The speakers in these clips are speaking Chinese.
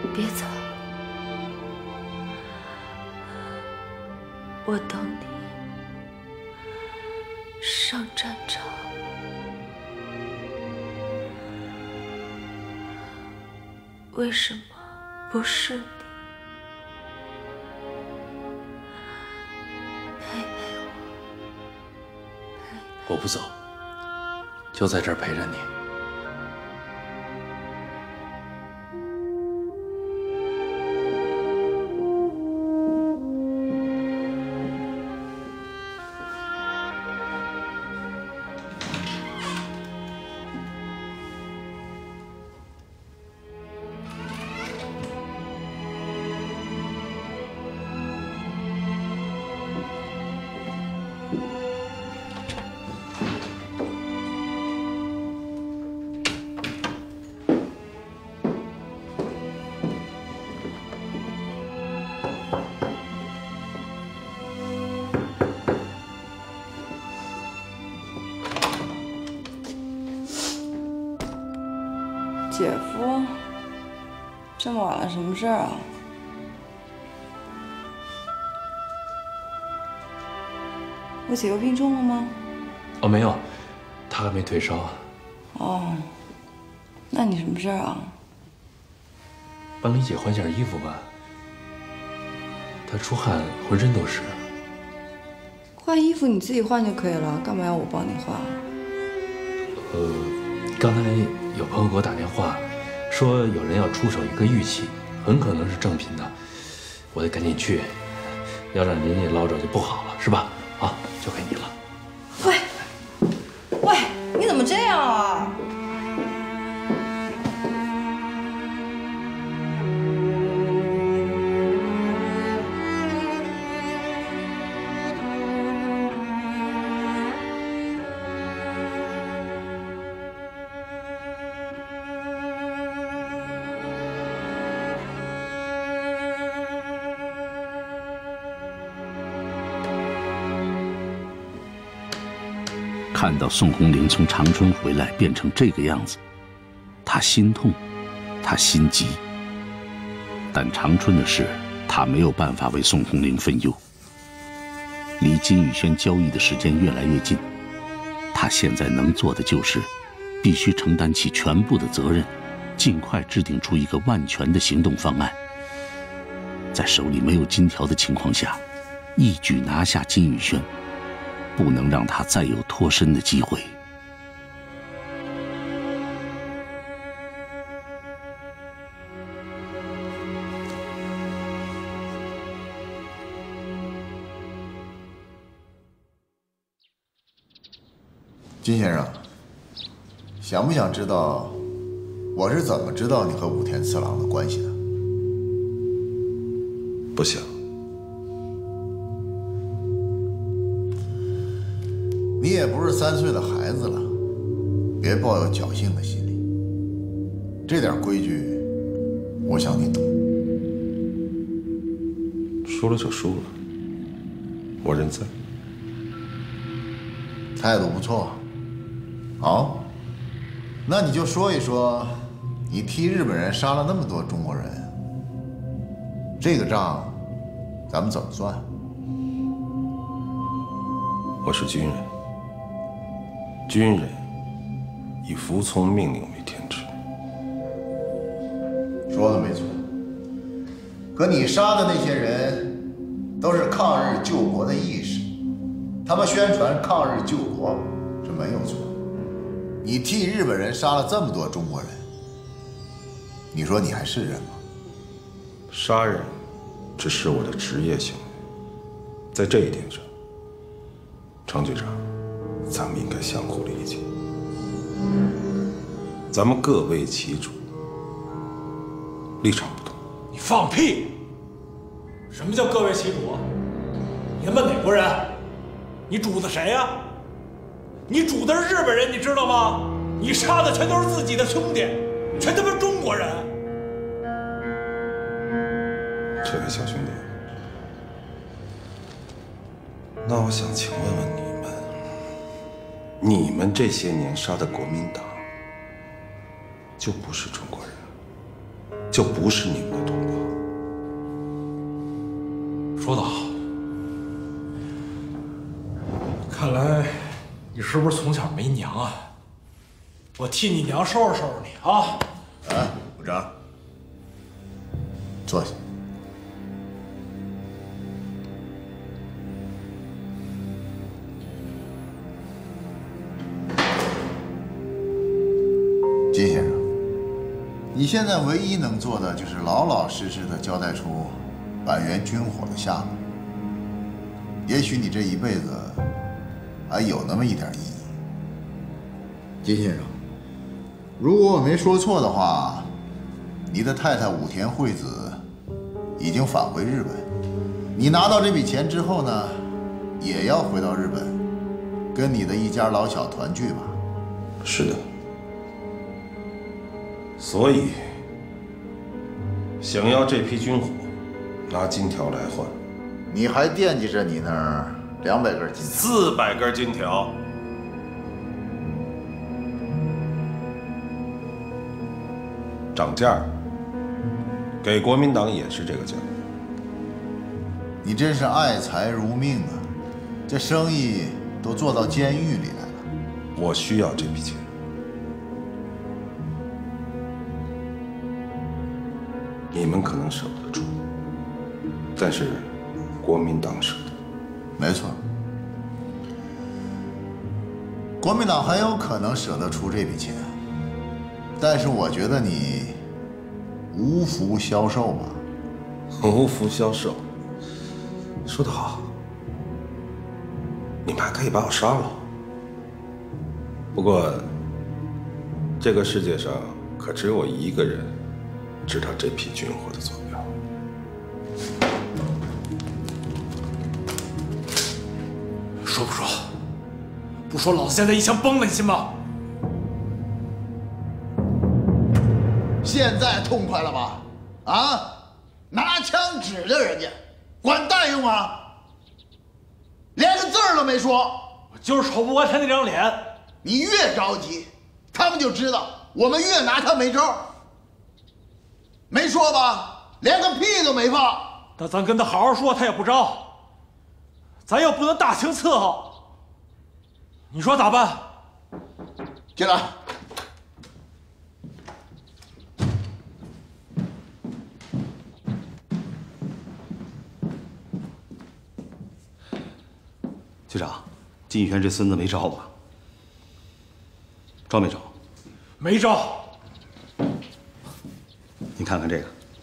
别走，我等你上战场。为什么不是你？陪陪我， 我不走，就在这儿陪着你。 姐夫，这么晚了，什么事儿啊？我姐又病重了吗？ 哦，没有，她还没退烧。 哦，那你什么事儿啊？ 帮李姐换件衣服吧，她出汗浑身都是。 换衣服你自己换就可以了，干嘛要我帮你换？ 刚才有朋友给我打电话，说有人要出手一个玉器，很可能是正品的，我得赶紧去，要让人家捞着就不好了，是吧？啊，交给你了。 喂，你怎么这样啊？ 看到宋红玲从长春回来变成这个样子，他心痛，他心急。但长春的事，他没有办法为宋红玲分忧。离金宇轩交易的时间越来越近，他现在能做的就是，必须承担起全部的责任，尽快制定出一个万全的行动方案。在手里没有金条的情况下，一举拿下金宇轩。不能让他再有脱身的机会。 金先生，想不想知道我是怎么知道你和武田次郎的关系的？ 不想。 你也不是3岁的孩子了，别抱有侥幸的心理。这点规矩，我想你懂。 输了就输了，我认栽。 态度不错。好，那你就说一说，你替日本人杀了那么多中国人，这个账咱们怎么算？ 我是军人。军人以服从命令为天职。 说的没错。可你杀的那些人，都是抗日救国的义士，他们宣传抗日救国是没有错。你替日本人杀了这么多中国人，你说你还是人吗？ 杀人只是我的职业行为，在这一点上，程局长。咱们应该相互理解，咱们各为其主，立场不同。 你放屁！什么叫各为其主？你他妈哪国人？你主的谁呀？你主的是日本人，你知道吗？你杀的全都是自己的兄弟，全他妈中国人。 这位小兄弟，那我想请问问你。你们这些年杀的国民党，就不是中国人， 就不是你们的同胞。 说得好，看来你是不是从小没娘啊？我替你娘收拾收拾你啊！ 哎，部长，坐下。金先生，你现在唯一能做的就是老老实实的交代出板垣军火的下落。也许你这一辈子还有那么一点意义。金先生，如果我没说错的话，你的太太武田惠子已经返回日本。你拿到这笔钱之后呢，也要回到日本，跟你的一家老小团聚吧？ 是的。所以，想要这批军火，拿金条来换。 你还惦记着你那儿200根金条 ？400根金条。涨价，给国民党也是这个价。 你真是爱财如命啊！这生意都做到监狱里来了。 我需要这笔钱。你们可能舍不得出，但是国民党舍得。 没错，国民党很有可能舍得出这笔钱，但是我觉得你无福消受吧。 无福消受，说得好。你们还可以把我杀了。不过，这个世界上可只有我一个人知道这批军火的坐标。 说不说？不说，老子现在一枪崩了，你信吗？ 现在痛快了吧？啊，拿枪指着人家，管蛋用啊？连个字儿都没说。 我就是瞅不惯他那张脸。 你越着急，他们就知道我们越拿他没招。没说吧？连个屁都没放。 那咱跟他好好说，他也不招。咱又不能大刑伺候，你说咋办？ 进来。 局长，金宇轩这孙子没招吧？招没招？ 没招。 你看看这个，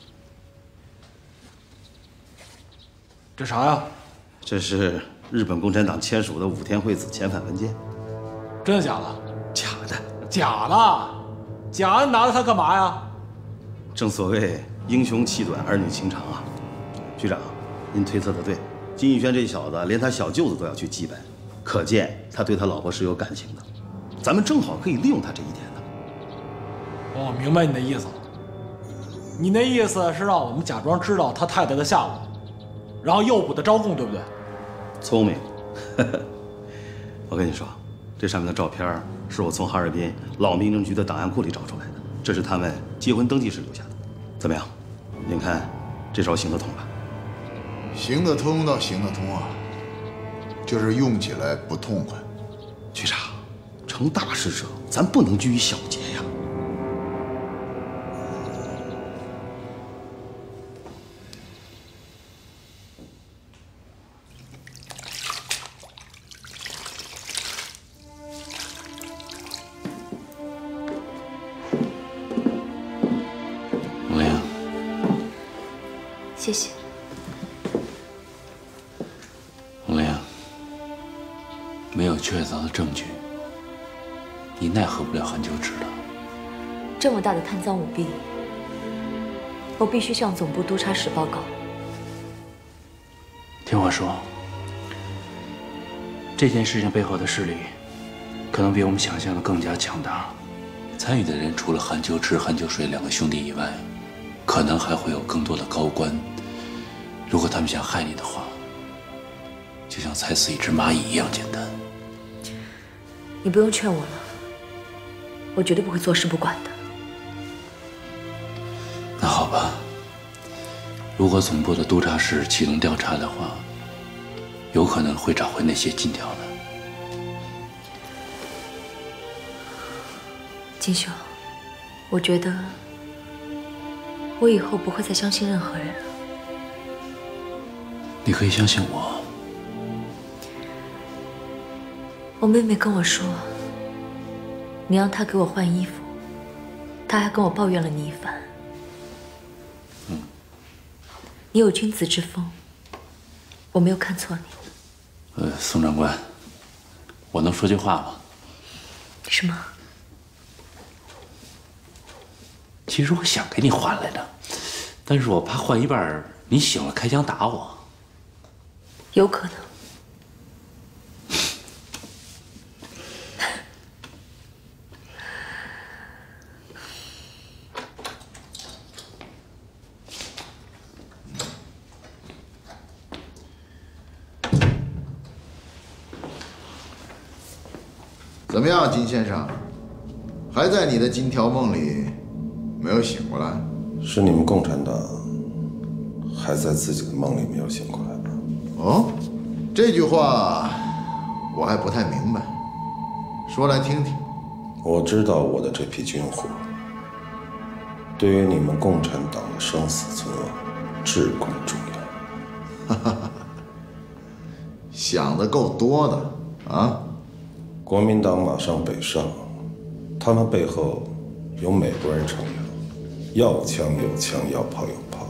这啥呀？ 这是日本共产党签署的武田惠子遣返文件。 真的假的？ 假的。 假的？假的拿着它干嘛呀？ 正所谓英雄气短，儿女情长啊。局长，您推测的对，金宇轩这小子连他小舅子都要去祭拜，可见他对他老婆是有感情的。咱们正好可以利用他这一点呢。 我明白你的意思了。你那意思是让我们假装知道他太太的下落，然后诱捕他招供，对不对？ 聪明。我跟你说，这上面的照片是我从哈尔滨老民政局的档案库里找出来的，这是他们结婚登记时留下的。怎么样？您看这招行得通吧？ 行得通倒行得通啊，就是用起来不痛快。 局长，成大事者，咱不能拘于小节呀。 谢谢。 洪玲，没有确凿的证据，你奈何不了韩秋池的。 这么大的贪赃舞弊，我必须向总部督察室报告。 听我说，这件事情背后的势力，可能比我们想象的更加强大。参与的人除了韩秋池、韩秋水2个兄弟以外，可能还会有更多的高官。如果他们想害你的话，就像踩死一只蚂蚁一样简单。 你不用劝我了，我绝对不会坐视不管的。 那好吧。 如果总部的督察室启动调查的话，有可能会找回那些金条的。 金兄，我觉得我以后不会再相信任何人了。 你可以相信我。 我妹妹跟我说，你让她给我换衣服，她还跟我抱怨了你一番。你有君子之风，我没有看错你。 宋长官，我能说句话吗？ 什么？ 其实我想给你换来的，但是我怕换一半你醒了开枪打我。 有可能。 怎么样，金先生？还在你的金条梦里没有醒过来？ 是你们共产党还在自己的梦里没有醒过来吧？ 哦，这句话我还不太明白，说来听听。 我知道我的这批军火对于你们共产党的生死存亡至关重要。 哈哈，想的够多的啊！ 国民党马上北上，他们背后有美国人撑腰，要枪有枪，要炮有炮。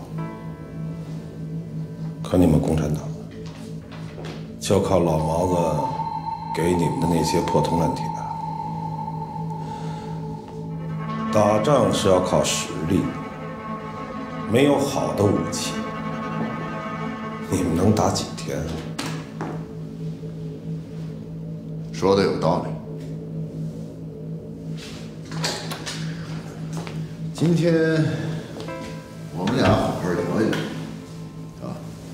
可你们共产党就靠老毛子给你们的那些破铜烂铁。打仗是要靠实力，没有好的武器，你们能打几天？ 说的有道理。今天我们俩好好聊一聊，啊，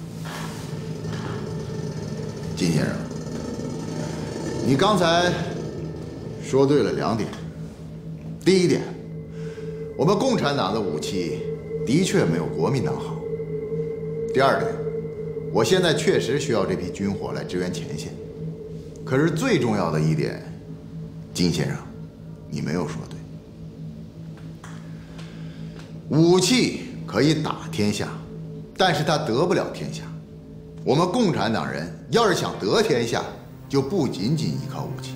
金先生，你刚才说对了2点。第一点，我们共产党的武器的确没有国民党好。第二点，我现在确实需要这批军火来支援前线。可是最重要的一点，金先生，你没有说对。武器可以打天下，但是他得不了天下。我们共产党人要是想得天下，就不仅仅依靠武器。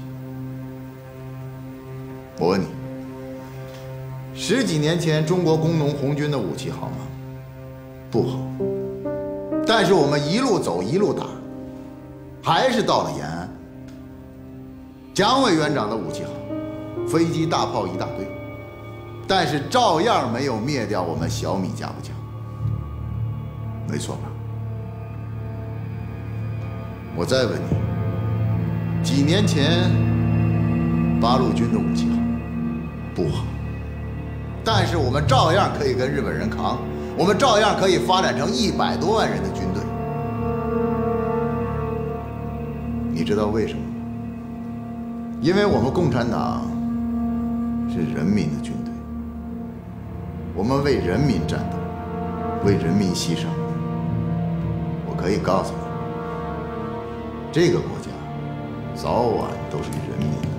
我问你，10几年前中国工农红军的武器好吗？不好。但是我们一路走一路打，还是到了延安。蒋委员长的武器好，飞机大炮一大堆，但是照样没有灭掉我们小米加步枪，没错吧？我再问你，几年前八路军的武器好，不好，但是我们照样可以跟日本人扛，我们照样可以发展成100多万人的军队。你知道为什么吗？因为我们共产党是人民的军队，我们为人民战斗，为人民牺牲。我可以告诉你，这个国家早晚都是人民的。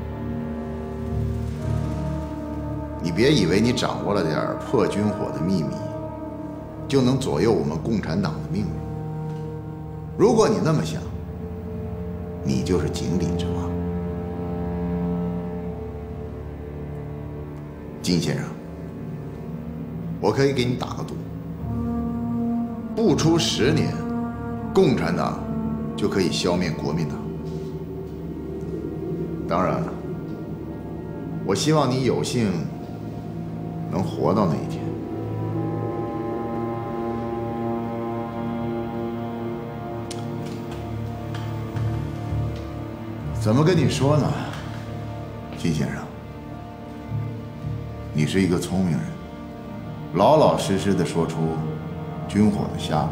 你别以为你掌握了点破军火的秘密，就能左右我们共产党的命运。如果你那么想，你就是井底之蛙。金先生，我可以给你打个赌，不出10年，共产党就可以消灭国民党。当然了，我希望你有幸能活到那一天。怎么跟你说呢，金先生？你是一个聪明人，老老实实的说出军火的下落，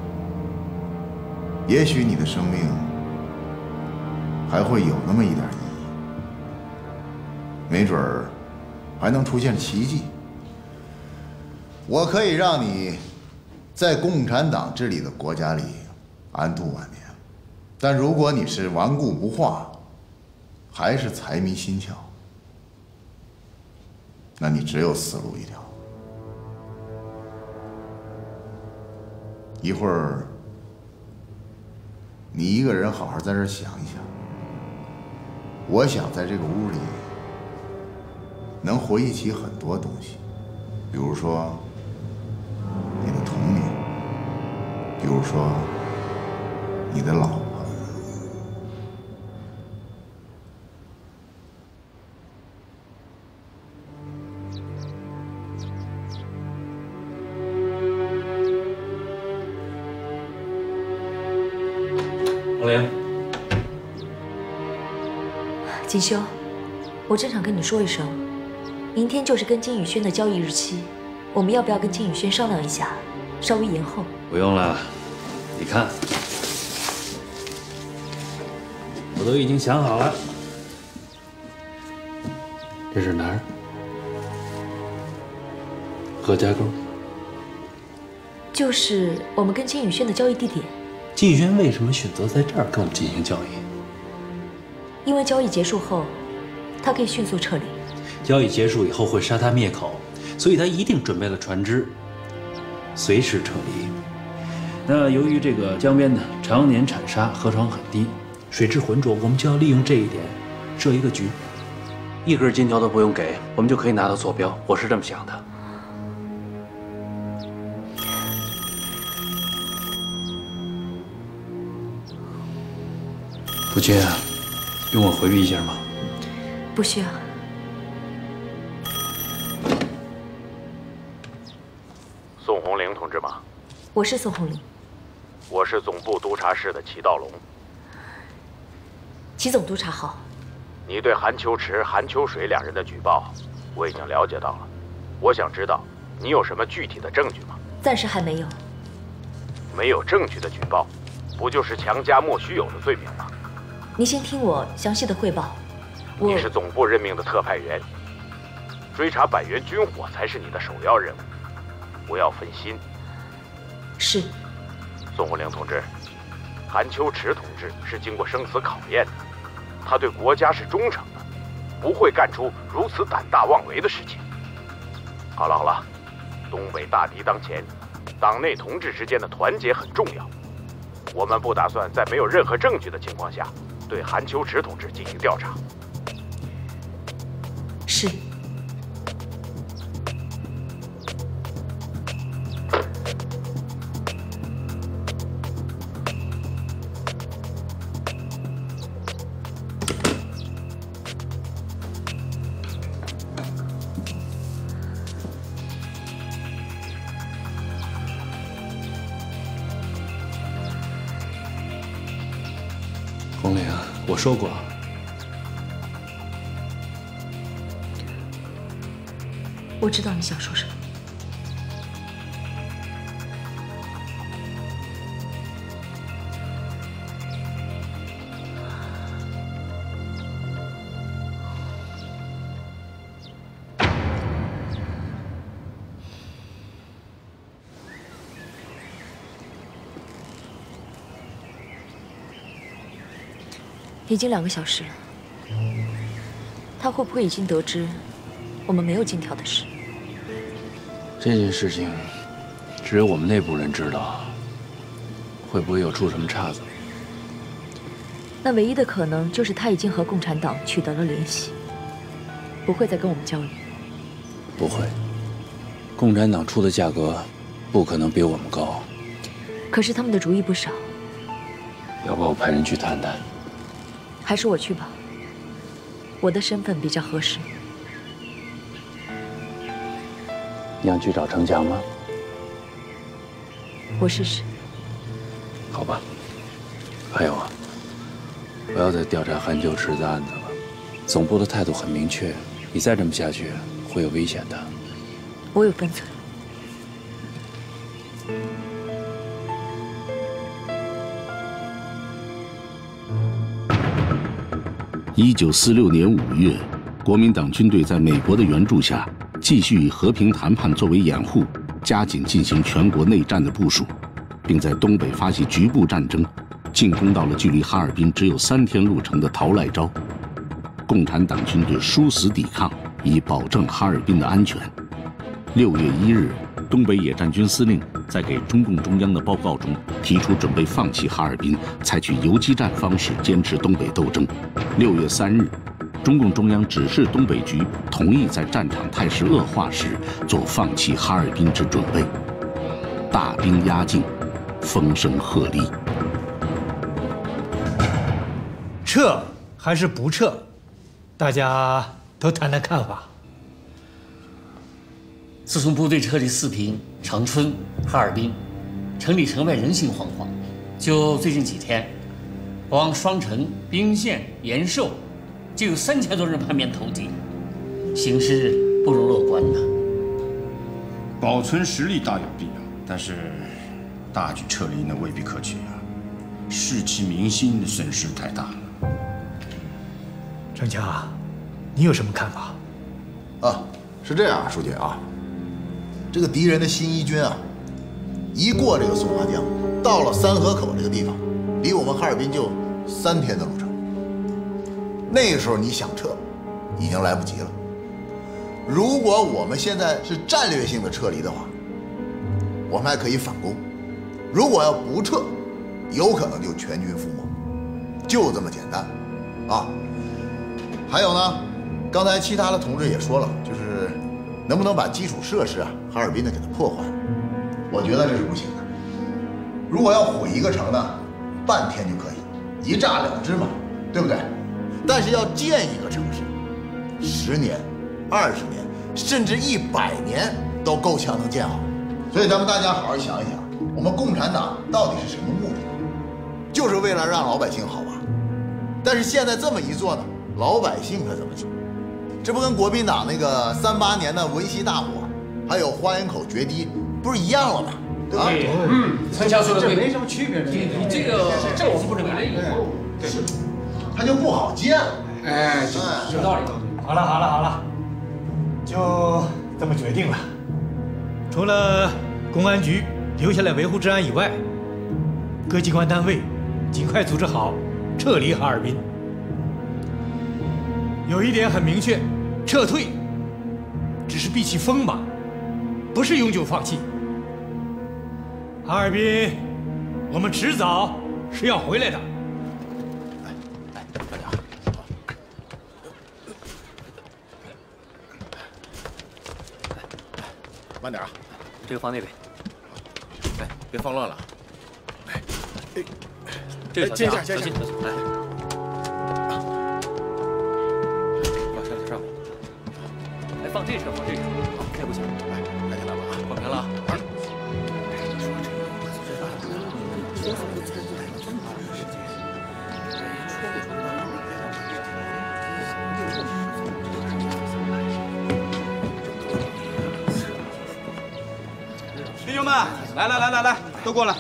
也许你的生命还会有那么一点意义，没准儿还能出现奇迹。我可以让你在共产党治理的国家里安度晚年，但如果你是顽固不化，还是财迷心窍，那你只有死路一条。一会儿，你一个人好好在这儿想一想。我想在这个屋里能回忆起很多东西，比如说你的童年，比如说你的老婆。 王玲， 锦绣，我正想跟你说一声，明天就是跟金宇轩的交易日期，我们要不要跟金宇轩商量一下，稍微延后？ 不用了，你看，我都已经想好了。 这是哪儿？何家沟。 就是我们跟金宇轩的交易地点。 金宇轩为什么选择在这儿跟我们进行交易？ 因为交易结束后，他可以迅速撤离。 交易结束以后会杀他灭口，所以他一定准备了船只，随时撤离。那由于这个江边呢常年产沙，河床很低，水质浑浊，我们就要利用这一点设一个局，一根金条都不用给，我们就可以拿到坐标。我是这么想的。不接啊，用我回避一下吗？ 不需要。 宋红玲同志吗？ 我是宋红玲。 我是总部督察室的齐道龙。 齐总督察好。 你对韩秋池、韩秋水两人的举报，我已经了解到了。我想知道你有什么具体的证据吗？ 暂时还没有。 没有证据的举报，不就是强加莫须有的罪名吗？ 您先听我详细的汇报。 你是总部任命的特派员，追查百元军火才是你的首要任务，不要分心。 是。 宋红玲同志，韩秋池同志是经过生死考验的，他对国家是忠诚的，不会干出如此胆大妄为的事情。好了好了，东北大敌当前，党内同志之间的团结很重要。我们不打算在没有任何证据的情况下对韩秋池同志进行调查。 是。 红玲，我说过， 我知道你想说什么。已经2个小时了，他会不会已经得知我们没有金条的事？ 这件事情只有我们内部人知道，会不会有出什么岔子？ 那唯一的可能就是他已经和共产党取得了联系，不会再跟我们交易。 不会，共产党出的价格不可能比我们高。 可是他们的主意不少， 要不我派人去谈谈？ 还是我去吧，我的身份比较合适。 你想去找程强吗？ 我试试。 好吧。还有啊，不要再调查韩秋池的案子了。总部的态度很明确，你再这么下去会有危险的。 我有分寸。 1946年5月，国民党军队在美国的援助下，继续以和平谈判作为掩护， 加紧进行全国内战的部署，并在东北发起局部战争，进攻到了距离哈尔滨只有3天路程的陶赖昭。共产党军队殊死抵抗，以保证哈尔滨的安全。6月1日，东北野战军司令在给中共中央的报告中提出准备放弃哈尔滨，采取游击战方式坚持东北斗争。6月3日，中共中央指示东北局同意在战场态势恶化时做放弃哈尔滨之准备。大兵压境，风声鹤唳。 撤还是不撤？大家都谈谈看法。 自从部队撤离四平、长春、哈尔滨，城里城外人心惶惶。就最近几天，光双城、彬县、延寿，就有3000多人叛变投敌，形势不容乐观呐。 保存实力大有必要，但是大举撤离呢未必可取啊，士气民心的损失太大了。 程强，你有什么看法？ 是这样，书记啊，这个敌人的新一军啊，一过这个松花江，到了三河口这个地方，离我们哈尔滨就3天的路程。那个时候你想撤，已经来不及了。如果我们现在是战略性的撤离的话，我们还可以反攻；如果要不撤，有可能就全军覆没，就这么简单，啊。还有呢，刚才其他的同志也说了，就是能不能把基础设施啊，哈尔滨的给它破坏了？我觉得这是不行的。如果要毁一个城呢，半天就可以，一炸了之嘛，对不对？但是要建一个城市，10年、20年，甚至100年都够呛能建好。所以咱们大家好好想一想，我们共产党到底是什么目的？就是为了让老百姓好吧？但是现在这么一做呢，老百姓可怎么想？这不跟国民党那个38年的文西大火，还有花园口决堤，不是一样了吗？对吧？ 陈强说的对， 这没什么区别。 你这个我们不能改。 对， 它就不好建了。 哎，有道理。 好了，就这么决定了。除了公安局留下来维护治安以外，各机关单位尽快组织好撤离哈尔滨。有一点很明确，撤退只是避其锋芒，不是永久放弃。哈尔滨，我们迟早是要回来的。 慢点啊， 这个放那边。 哎，别放乱了。 这个小心，小心，来。上。来放这车，放这车。好，这不行。来，赶紧来吧啊！放平了啊。 弟兄们，来，都过来。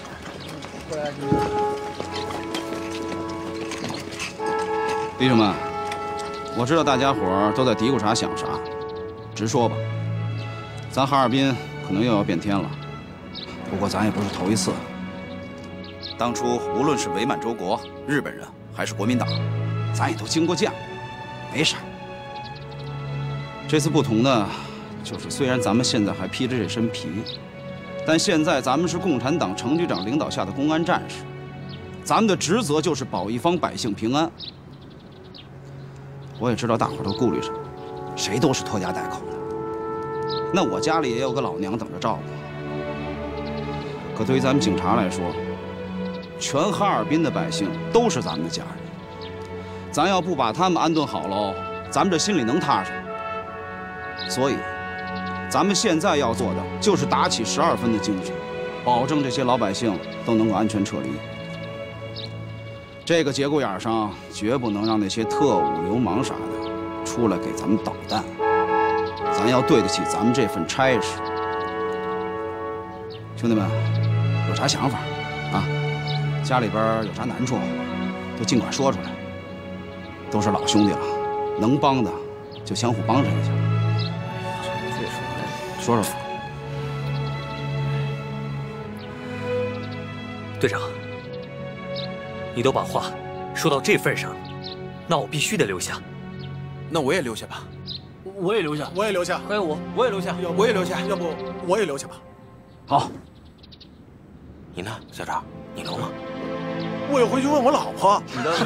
弟兄们，我知道大家伙儿都在嘀咕啥想啥，直说吧。咱哈尔滨可能又要变天了，不过咱也不是头一次。当初无论是伪满洲国、日本人还是国民党，咱也都经过酱，没事儿。这次不同的就是，虽然咱们现在还披着这身皮，但现在咱们是共产党程局长领导下的公安战士，咱们的职责就是保一方百姓平安。我也知道大伙儿都顾虑什么，谁都是拖家带口的。那我家里也有个老娘等着照顾。可对于咱们警察来说，全哈尔滨的百姓都是咱们的家人，咱要不把他们安顿好喽，咱们这心里能踏实吗？所以，咱们现在要做的就是打起12分的精神，保证这些老百姓都能够安全撤离。这个节骨眼上，绝不能让那些特务、流氓啥的出来给咱们捣蛋。咱要对得起咱们这份差事。兄弟们，有啥想法啊？家里边有啥难处，都尽管说出来。都是老兄弟了，能帮的就相互帮衬一下。说说。 队长，你都把话说到这份上，那我必须得留下。 那我也留下吧。 我也留下， 我也留下。 还有我也留下， 我也留下。要不我也留下吧。 好。 你呢，小赵？你留吗？我也回去问我老婆。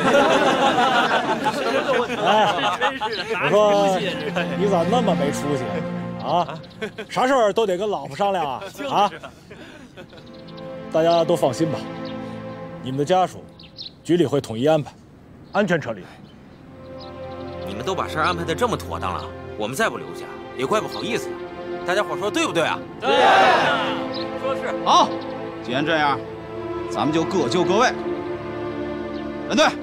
哎，我说你咋那么没出息啊？啥事儿都得跟老婆商量啊？啊！大家都放心吧，你们的家属，局里会统一安排，安全撤离。 你们都把事儿安排得这么妥当了，我们再不留下，也怪不好意思的。大家伙说对不对啊？ 对，说是。 好，既然这样，咱们就各就各位。人队，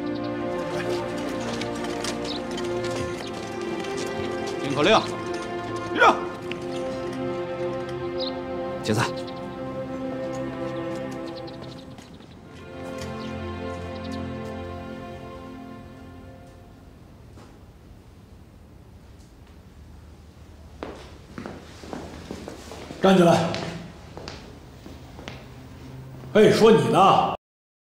听口令，立正，解散。 站起来！哎，说你呢。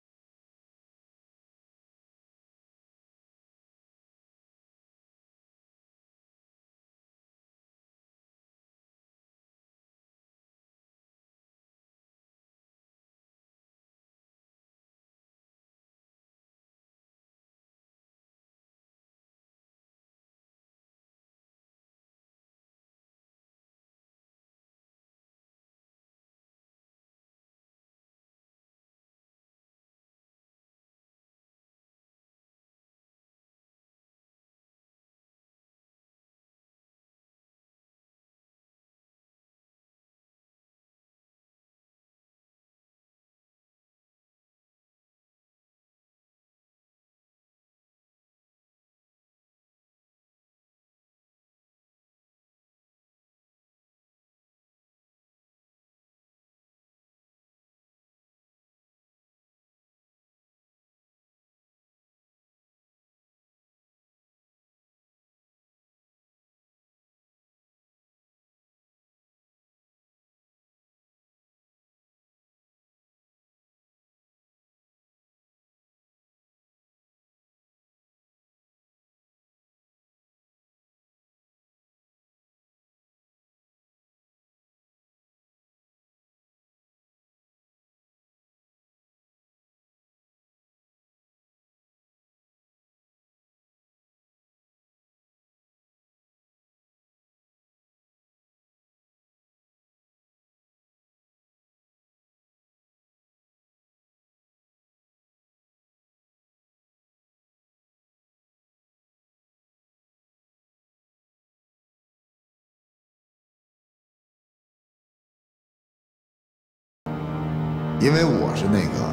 因为我是那个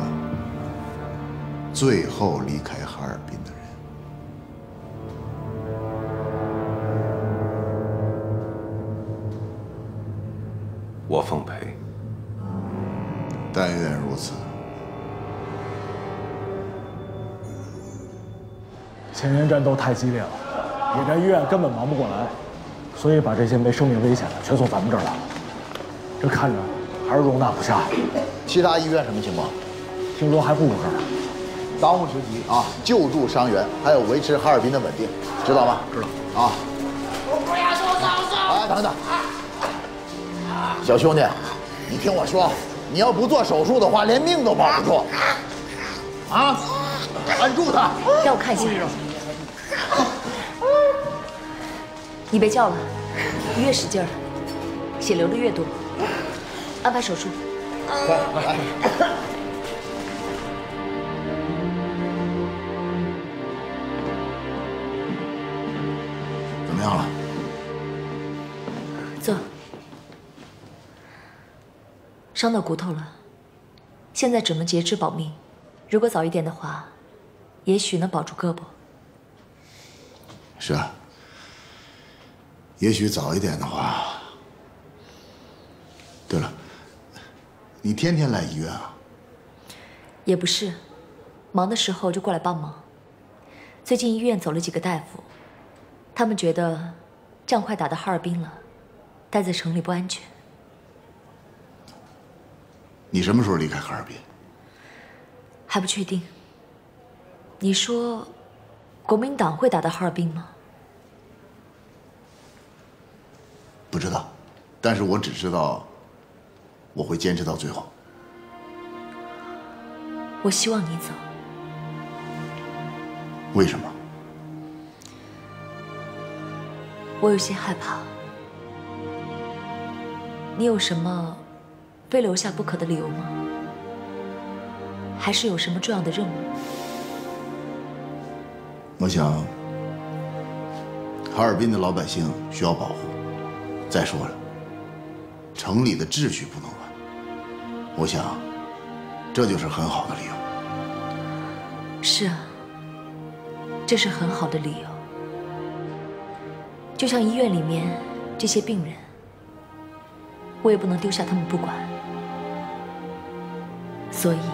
最后离开哈尔滨的人。 我奉陪。 但愿如此。 前沿战斗太激烈了，野战医院根本忙不过来，所以把这些没生命危险的全送咱们这儿来了。这看着还是容纳不下。 其他医院什么情况？ 听说还不如这儿。 当务之急啊，救助伤员，还有维持哈尔滨的稳定，知道吗？ 知道。 啊。啊，等等。小兄弟，你听我说，你要不做手术的话，连命都保不住。啊！按住他。 让我看一下。你别叫了，你越使劲儿，血流的越多。安排手术。 快来！怎么样了？ 坐。伤到骨头了，现在只能截肢保命。如果早一点的话，也许能保住胳膊。 是啊，也许早一点的话。对了，你天天来医院啊？ 也不是，忙的时候就过来帮忙。最近医院走了几个大夫，他们觉得仗快打到哈尔滨了，待在城里不安全。 你什么时候离开哈尔滨？ 还不确定。你说，国民党会打到哈尔滨吗？ 不知道，但是我只知道，我会坚持到最后。 我希望你走。 为什么？ 我有些害怕。你有什么非留下不可的理由吗？还是有什么重要的任务？ 我想，哈尔滨的老百姓需要保护。再说了，城里的秩序不能乱。我想，这就是很好的理由。 是啊，这是很好的理由。就像医院里面这些病人，我也不能丢下他们不管，所以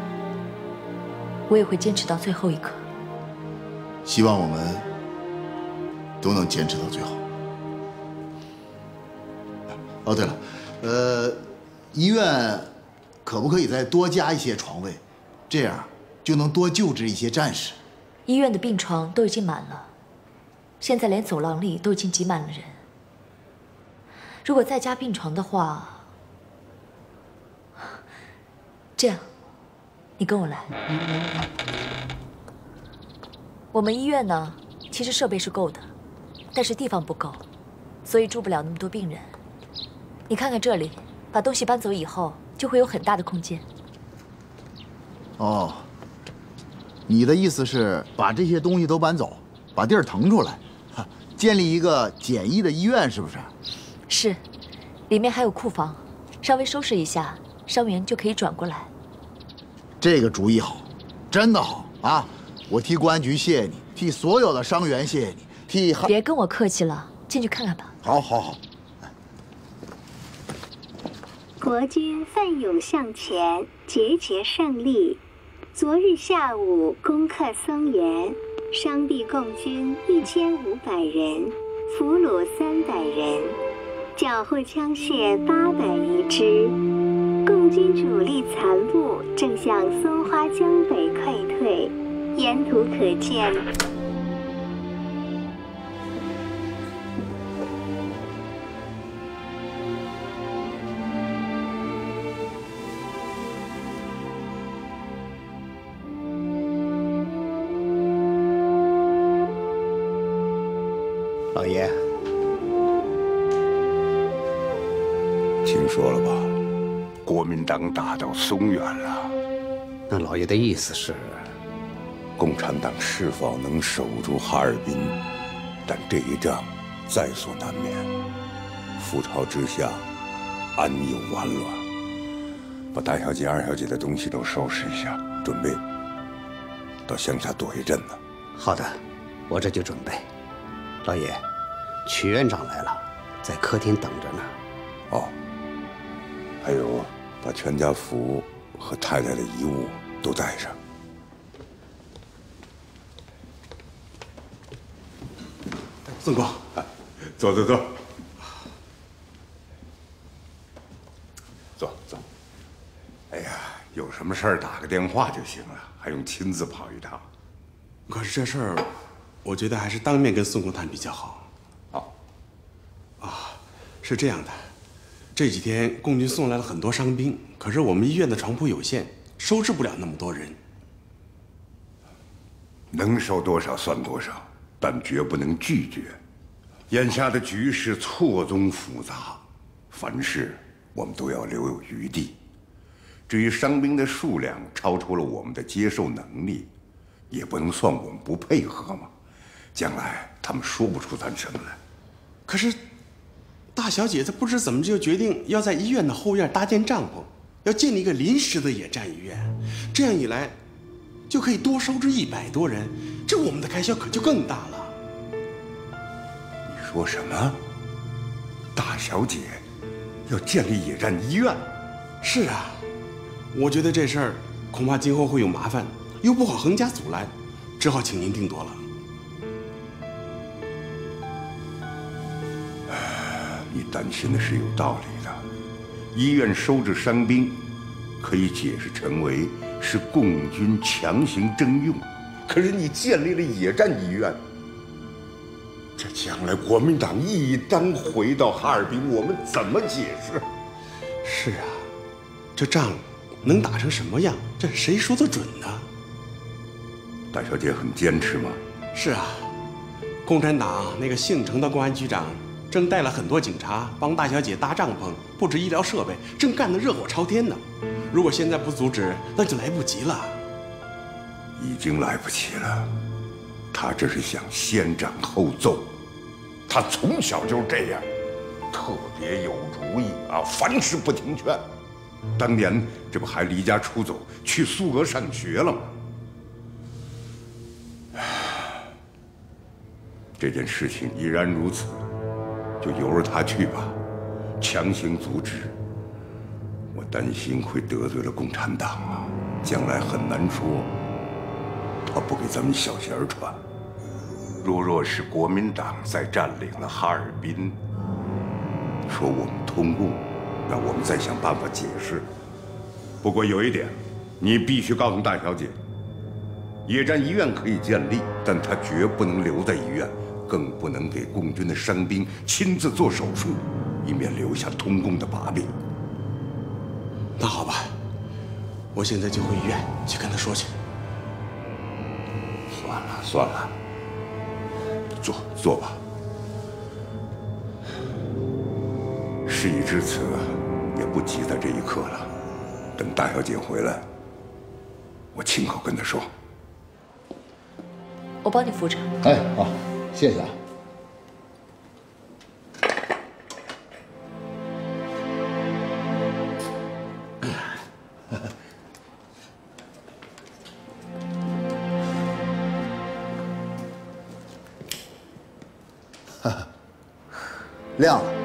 我也会坚持到最后一刻。 希望我们都能坚持到最后。哦，对了，医院可不可以再多加一些床位，这样就能多救治一些战士？ 医院的病床都已经满了，现在连走廊里都已经挤满了人。如果再加病床的话，这样，你跟我来。我们医院呢，其实设备是够的，但是地方不够，所以住不了那么多病人。你看看这里，把东西搬走以后，就会有很大的空间。 哦，你的意思是把这些东西都搬走，把地儿腾出来，建立一个简易的医院，是不是？ 是，里面还有库房，稍微收拾一下，伤员就可以转过来。 这个主意好，真的好啊！我替公安局谢谢你，替所有的伤员谢谢你，替…… 别跟我客气了，进去看看吧。 好，好，好。 国军奋勇向前，节节胜利。昨日下午攻克松原，伤毙共军1500人，俘虏300人，缴获枪械800余支。共军主力残部正向松花江北溃退，沿途可见。 老爷， 听说了吧？国民党打到松原了。 那老爷的意思是， 共产党是否能守住哈尔滨？但这一仗在所难免。覆巢之下，安有完卵？把大小姐、二小姐的东西都收拾一下，准备到乡下躲一阵子。 好的，我这就准备。老爷，曲院长来了，在客厅等着呢。 哦，还有，把全家福和太太的遗物都带上。 宋光， 坐坐坐，坐坐。哎呀，有什么事儿打个电话就行了，还用亲自跑一趟。 可是这事儿，我觉得还是当面跟宋公谈比较好。 好。 啊，是这样的，这几天共军送来了很多伤兵，可是我们医院的床铺有限，收治不了那么多人。 能收多少算多少，但绝不能拒绝。眼下的局势错综复杂，凡事我们都要留有余地。至于伤兵的数量超出了我们的接受能力，也不能算我们不配合嘛。将来他们说不出咱什么来。 可是，大小姐她不知怎么就决定要在医院的后院搭建帐篷，要建立一个临时的野战医院。这样一来，就可以多收治100多人，这我们的开销可就更大了。 你说什么？大小姐要建立野战医院？ 是啊，我觉得这事儿恐怕今后会有麻烦，又不好横加阻拦，只好请您定夺了。 你担心的是有道理的。医院收治伤兵， 可以解释成为是共军强行征用。可是你建立了野战医院，这将来国民党一旦回到哈尔滨，我们怎么解释？ 是啊，这仗能打成什么样，这谁说得准呢？ 大小姐很坚持吗？ 是啊，共产党那个姓程的公安局长正带了很多警察帮大小姐搭帐篷、布置医疗设备，正干得热火朝天呢。如果现在不阻止，那就来不及了。 已经来不及了。他这是想先斩后奏。他从小就这样，特别有主意啊，凡事不听劝。当年这不还离家出走去苏俄上学了吗？这件事情既然如此，就由着他去吧。强行阻止，我担心会得罪了共产党啊，将来很难说。他不给咱们小鞋穿。若是国民党再占领了哈尔滨，说我们通共，那我们再想办法解释。不过有一点，你必须告诉大小姐，野战医院可以建立，但她绝不能留在医院，更不能给共军的伤兵亲自做手术，以免留下通共的把柄。 那好吧，我现在就回医院去跟他说去。 算了，坐吧。事已至此，也不急在这一刻了。等大小姐回来，我亲口跟她说。 我帮你扶着。 哎，好，谢谢啊。亮了。